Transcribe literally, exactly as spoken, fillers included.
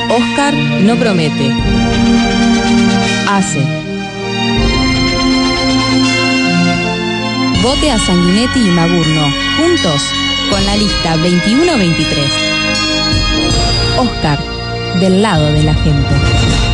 Oscar no promete. Hace. Vote a Sanguinetti y Magurno, juntos, con la lista veintiuno veintitrés. Oscar, del lado de la gente.